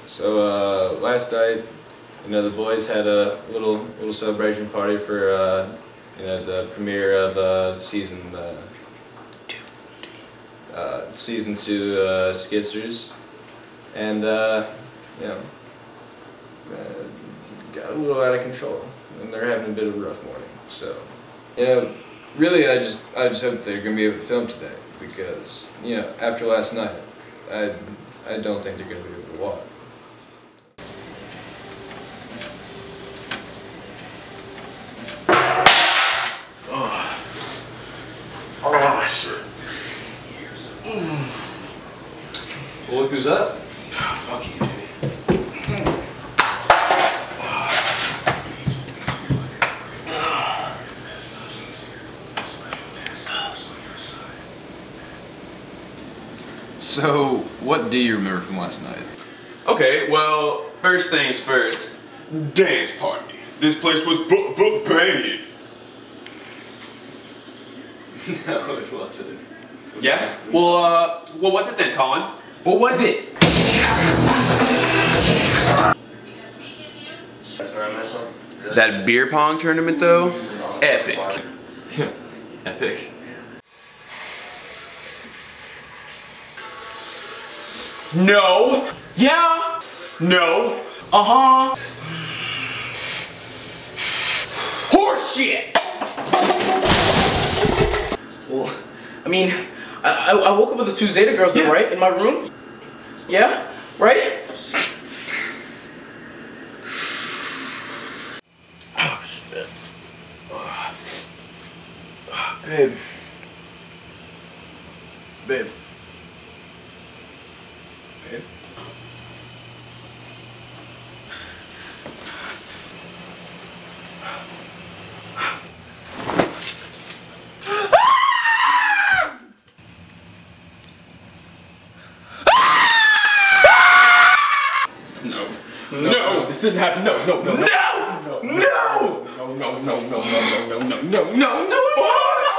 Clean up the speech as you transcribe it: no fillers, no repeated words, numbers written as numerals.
So last night, you know, the boys had a little celebration party for you know, the premiere of season 2 Skitsters, and you know, got a little out of control, and they're having a bit of a rough morning. So, you know, really, I just hope they're gonna be able to film today, because, you know, after last night, I don't think they're gonna be able to walk. Oh shit. Well, look who's up. Fuck you, dude. So, what do you remember from last night? Okay, well, first things first, dance party. This place was banging. No, it wasn't. Yeah? Well, what's it then, Colin? What was it? That beer pong tournament, though? Epic. Epic. No. Yeah. No. Uh-huh. Horseshit! Well, I mean, I woke up with the two Zeta girls, though, right? In my room? Yeah? Right? Oh, shit. Babe. Babe. Babe. No, this didn't happen. No. No! No.